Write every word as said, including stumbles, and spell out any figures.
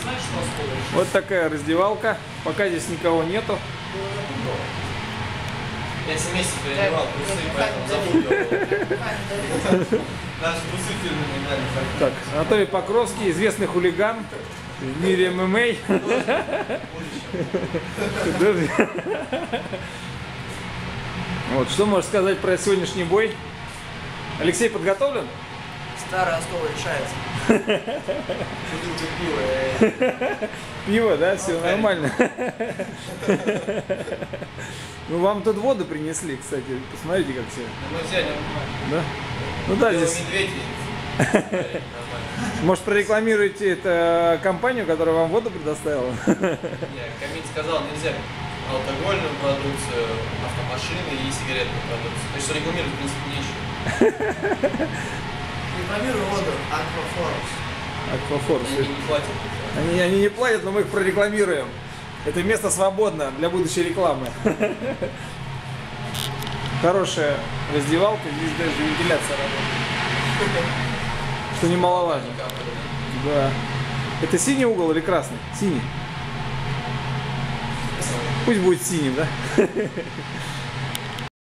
Вот такая раздевалка. Пока здесь никого нету. Я семь месяцев переодевал трусы, поэтому забыл его. Даже трусы фирменные дали. Так, Анатолий Покровский, известный хулиган в мире эм эм а. Вот, что можешь сказать про сегодняшний бой? Алексей подготовлен? Старый оскол решается. Бутылка пива. Пиво, да? Все нормально. Ну, вам тут воду принесли, кстати. Посмотрите, как все. Мы взяли Да? Ну да, здесь... медведь. Может, прорекламируете это компанию, которая вам воду предоставила? Нет, Камиль сказал, нельзя алкогольную продукцию, автомашины и сигаретную продукцию. То есть рекламировать, в принципе, нечего. Рекламирую воду Аквафорс. Аквафорс. Они не платят. Они, они не платят, но мы их прорекламируем. Это место свободно для будущей рекламы. Хорошая раздевалка, здесь даже вентиляция работает. Что немаловажно. Да. Это синий угол или красный? Синий. Пусть будет синим, да?